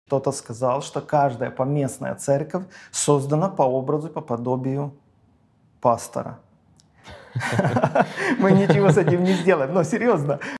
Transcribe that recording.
Кто-то сказал, что каждая поместная церковь создана по образу и по подобию пастора. Мы ничего с этим не сделаем, но серьезно.